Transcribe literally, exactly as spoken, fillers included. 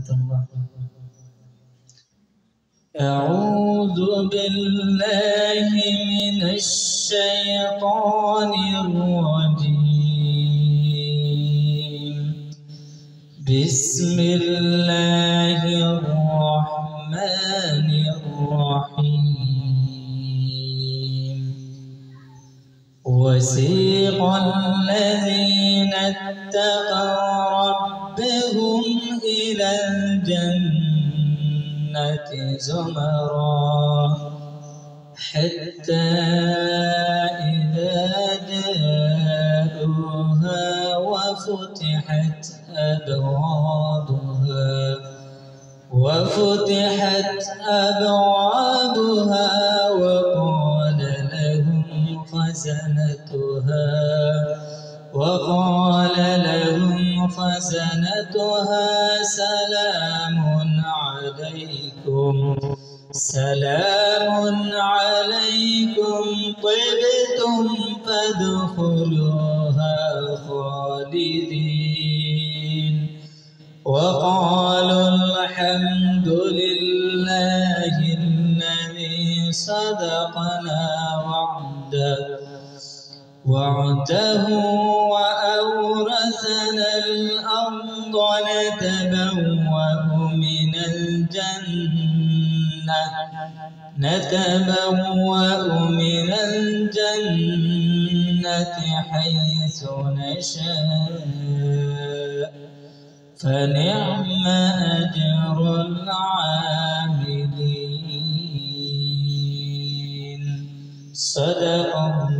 ورحمة الله. أعوذ بالله من الشيطان الرجيم. بسم الله الرحمن الرحيم. وسيق الذين اتقوا ربهم إلى الجنة زمرا حتى إذا جاءوها وفتحت أبوابها وفتحت أبوابها وقال لهم خزنتها وقال لهم خزنتها سلام عليكم سلام عليكم طبتم فادخلوها خالدين. وقالوا الحمد لله الذي صدقنا وعده وعده وأورثنا الأرض نتبوأ من الجنة نتبوأ من الجنة حيث نشاء فنعم أجر العاملين. صدق الله.